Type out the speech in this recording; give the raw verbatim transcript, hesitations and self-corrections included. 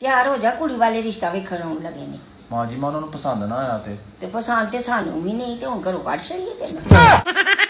ਤਿਆਰ ਹੋ ਜਾ, ਕੁੜੀ ਵਾਲੇ ਰਿਸ਼ਤਾ ਵੇਖਣ ਆਉਣ ਲੱਗੇ ਨੇ। ਮਾਂ ਜੀ ਮੈਂ ਉਹਨਾਂ ਨੂੰ ਪਸੰਦ ਨਾ ਆਇਆ ਤੇ ਤੇ ਪਸੰਦ ਤੇ ਸਾਨੂੰ ਵੀ ਨਹੀਂ, ਤੇ ਹੁਣ ਘਰੋਂ ਕੱਢ ਛੜੀਏ ਤੈਨੂੰ।